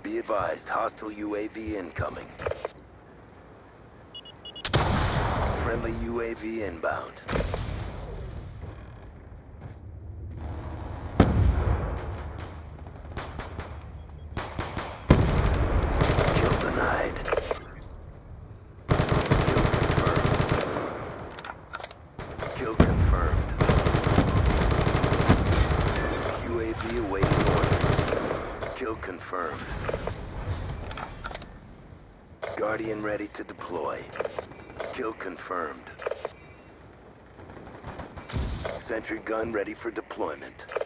Be advised, hostile UAV incoming. Friendly UAV inbound. Kill denied. Kill confirmed. UAV awaiting orders. Kill confirmed. Guardian ready to deploy. Kill confirmed. Sentry gun ready for deployment.